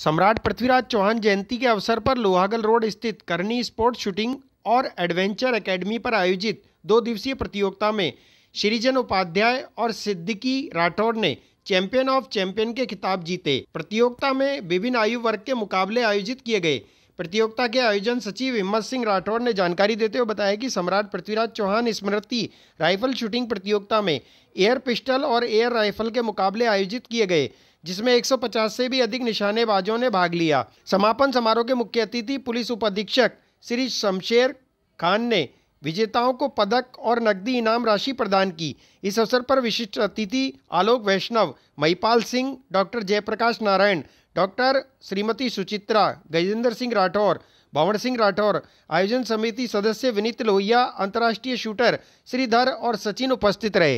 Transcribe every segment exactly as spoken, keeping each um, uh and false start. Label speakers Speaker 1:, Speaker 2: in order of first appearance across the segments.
Speaker 1: सम्राट पृथ्वीराज चौहान जयंती के अवसर पर लोहागल रोड स्थित करनी स्पोर्ट्स शूटिंग और एडवेंचर एकेडमी पर आयोजित दो दिवसीय प्रतियोगिता में श्रीजन उपाध्याय और सिद्दीकी राठौर ने चैंपियन ऑफ चैंपियन के खिताब जीते। प्रतियोगिता में विभिन्न आयु वर्ग के मुकाबले आयोजित किए गए। प्रतियोगिता के आयोजन सचिव हिम्मत सिंह राठौर ने जानकारी देते हुए बताया कि सम्राट पृथ्वीराज चौहान स्मृति राइफल शूटिंग प्रतियोगिता में एयर पिस्टल और एयर राइफल के मुकाबले आयोजित किए गए, जिसमें एक सौ पचास से भी अधिक निशानेबाजों ने भाग लिया। समापन समारोह के मुख्य अतिथि पुलिस उपाधीक्षक श्री शमशेर खान ने विजेताओं को पदक और नकदी इनाम राशि प्रदान की। इस अवसर पर विशिष्ट अतिथि आलोक वैष्णव, महिपाल सिंह, डॉक्टर जयप्रकाश नारायण, डॉक्टर श्रीमती सुचित्रा, गजेंद्र सिंह राठौर, भंवर सिंह राठौर, आयोजन समिति सदस्य विनीत लोहिया, अंतर्राष्ट्रीय शूटर श्रीधर और सचिन उपस्थित रहे।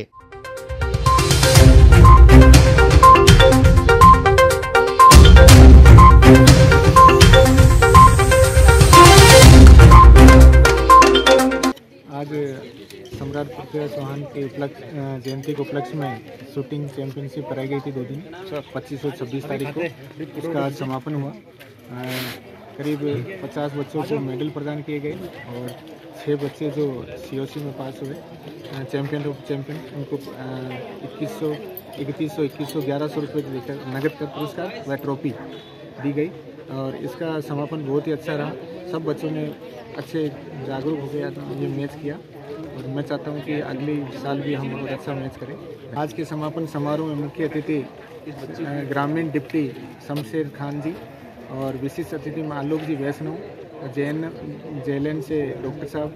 Speaker 2: आज सम्राट पृथ्वीराज चौहान के उपलक्ष्य जयंती के उपलक्ष्य में शूटिंग चैंपियनशिप कराई गई थी दो दिन पच्चीस और छब्बीस तारीख को। इसका आज समापन हुआ। करीब पचास बच्चों को मेडल प्रदान किए गए और छः बच्चे जो सीओसी में पास हुए चैंपियन ऑफ चैंपियन उनको इक्कीस सौ इकतीस सौ इक्कीस सौ ग्यारह सौ रुपये देकर नगद का पुरस्कार व ट्रॉफी दी गई। और इसका समापन बहुत ही अच्छा रहा। सब बच्चों ने अच्छे जागरूक हो गया ये मैच किया और मैं चाहता हूं कि अगले साल भी हम बहुत अच्छा मैच करें। आज के समापन समारोह में मुख्य अतिथि ग्रामीण डिप्टी शमशेर खान जी और विशिष्ट अतिथि में आलोक जी वैष्णव, जैन जेएलएन से डॉक्टर साहब।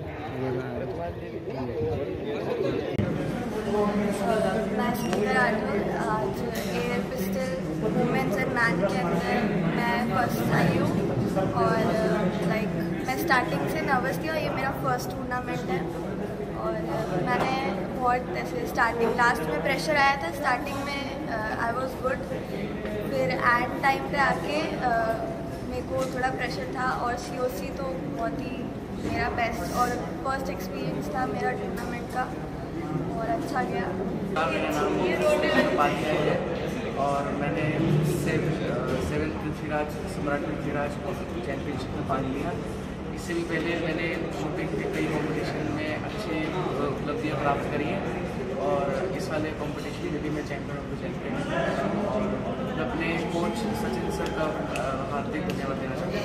Speaker 3: आज air pistol women's and man के अंदर मैं फर्स्ट आई हूँ और लाइक मैं स्टार्टिंग से नर्वस थी और ये मेरा फर्स्ट टूर्नामेंट है। और मैंने बहुत ऐसे स्टार्टिंग लास्ट में प्रेशर आया था, स्टार्टिंग में आई वाज गुड, फिर एंड टाइम पे आके uh, मेरे को थोड़ा प्रेशर था और सीओसी तो बहुत ही मेरा बेस्ट और फर्स्ट एक्सपीरियंस था मेरा टूर्नामेंट का और अच्छा गया।
Speaker 4: मेरा नाम उपाध्याय है और मैंने सेवन पृथ्वीराज सम्राट पृथ्वीराज चैंपियनशिप में भाग लिया। इससे भी पहले मैंने शूटिंग के कई कॉम्पिटिशन में अच्छी उपलब्धियाँ प्राप्त करी हैं और इस वाले कॉम्पिटिशन में भी मैं चैंपियन ऑफ द चैंपियन हूँ और मैं अपने कोच सचिन सर का हार्दिक धन्यवाद देना चाहता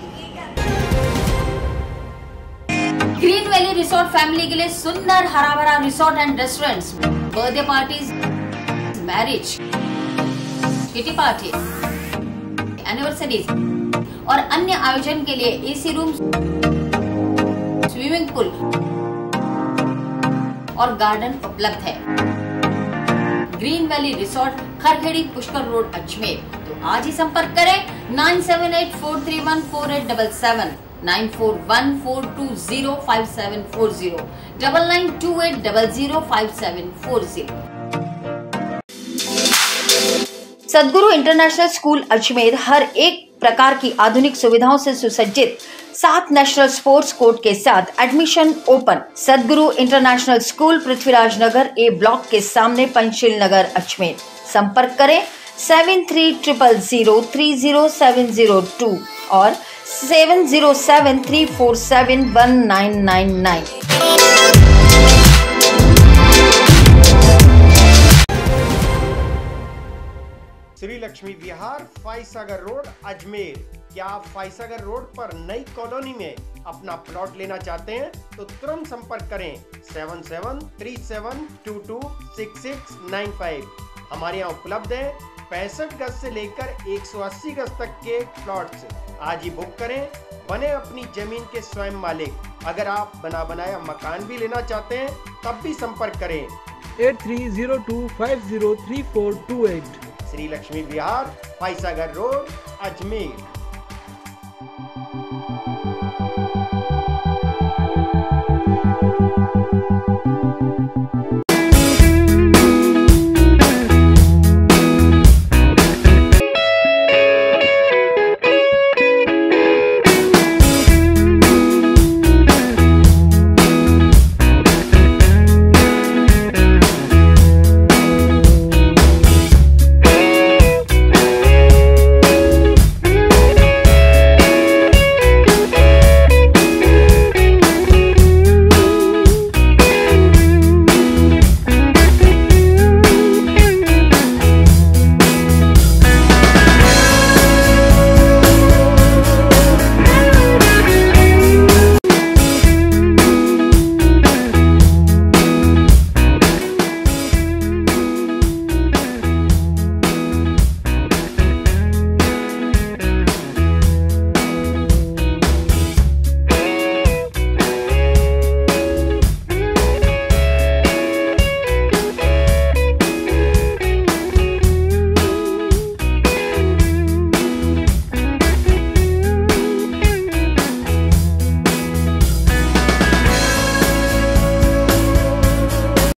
Speaker 4: हूँ।
Speaker 5: ग्रीन वैली रिसोर्ट फैमिली के लिए सुंदर हरा भरा resort and restaurants, birthday parties, marriage, kitty party, anniversaries और अन्य आयोजन के लिए एसी रूम, स्विमिंग पूल और गार्डन उपलब्ध है। Green Valley Resort, Kharkhedi, Pushkar road, Ajmer. तो आज ही संपर्क करें nine seven eight four three one four eight seven seven, nine four one four two zero five seven four zero, double nine two eight double zero five seven four zero. Sadguru International school Ajmer हर एक प्रकार की आधुनिक सुविधाओं से सुसज्जित सात national sports court के साथ admission open. Sadguru International School Prithviraj Nagar A block के सामने पंचशील नगर अजमेर। संपर्क करें seven three triple zero three zero seven zero two और seven zero seven three four seven one nine nine nine.
Speaker 1: Shri Lakshmi Vihar, Foysagar road, Ajmer. क्या आप फाइसागर रोड पर नई कॉलोनी में अपना प्लॉट लेना चाहते हैं तो तुरंत संपर्क करें seven seven three seven two two six six nine five. हमारे यहाँ उपलब्ध है पैंसठ गज से लेकर एक सौ अस्सी गज तक के प्लॉट्स। आज ही बुक करें, बने अपनी जमीन के स्वयं मालिक। अगर आप बना बनाया मकान भी लेना चाहते हैं तब भी संपर्क करें
Speaker 6: eight three zero two five zero three four two eight.
Speaker 1: Shri Lakshmi Vihar, Foysagar road, Ajmer.